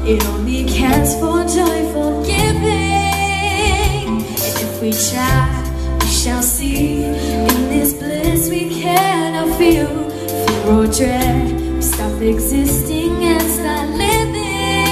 It only counts for joyful giving. And if we try, we shall see. In this bliss we cannot feel fear or dread. We stop existing and start living.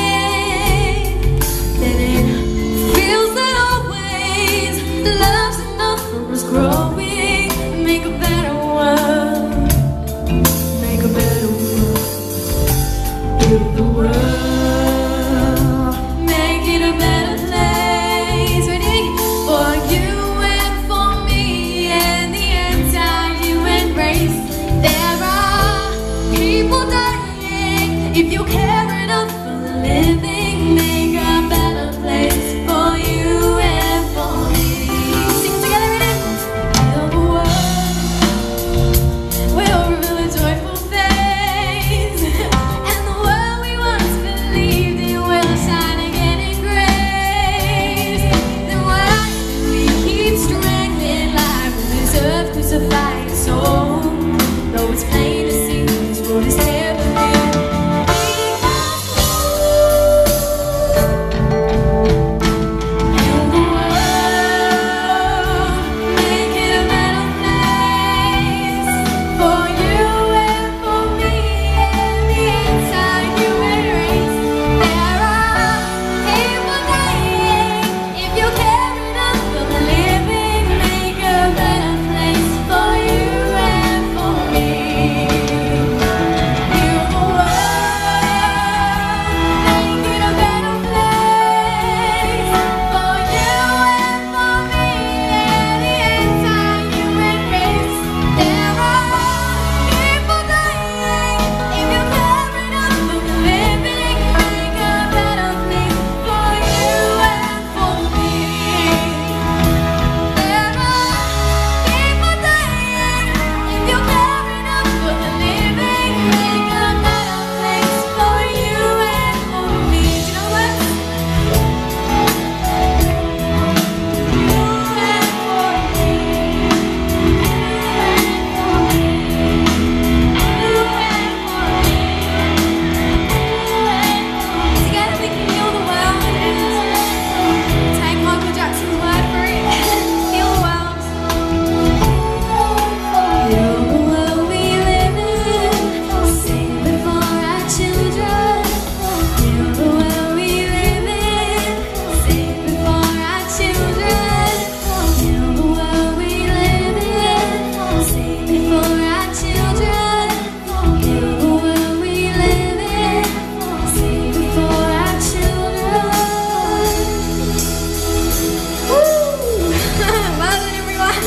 Then it feels that always love's enough for us growing. Make a better world. Make a better world. Heal the world. Make it a better place. Ready? For you and for me and the entire human race. There are people dying. If you care enough for the living, make a better place for you and for me. Sing together, ready? Heal the world. We'll reveal a joyful face. And the world we once believed in will shine again in grace. Then why do we keep strangling life with this earth crucified soul? Though it's plain to see this road is never been. Heal the world, make it a better place for you and for me and the entire human race. There are people dying. If you care enough for the living, make a better place for you and for me. Heal the world, make it a better place for you and for me and the entire human race. There are people dying. If you care enough for the living, make a better place for you and for me. There are people dying. If you care enough for the living, make a better place for you and for me. Do you know what? Together we can heal the world and take Michael Jackson's word for it. Heal the world. Heal the world we live in. Save it for our children. Heal the world we live in. Save it for our children. Heal the world we live in. Save it for our children. Heal the world we live in. Save it for our children. Woo! Well done, everyone.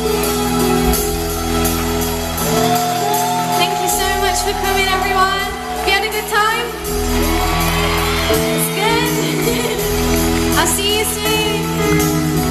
Thank you so much for coming, everyone. You had a good time? It's good. I'll see you soon.